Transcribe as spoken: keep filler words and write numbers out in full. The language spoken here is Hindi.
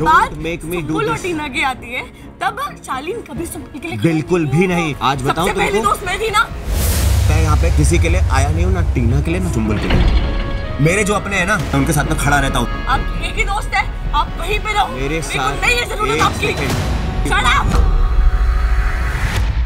बात सुम्बुल और टीना की आती है तब शालीन कभी सुम्बुल के लिए बिल्कुल भी नहीं। आज बताऊं तुमको, पहली दोस्त मैं थी ना। मैं यहाँ पे किसी के लिए आया नहीं हूँ, ना टीना के लिए ना सुम्बुल के लिए। मेरे जो अपने हैं ना, मैं उनके साथ में खड़ा रहता हूँ। आप एक ही दोस्त है, आप वहीं पे रहो। मेरे साथ नहीं है जरूरत आपकी। एक Shut up!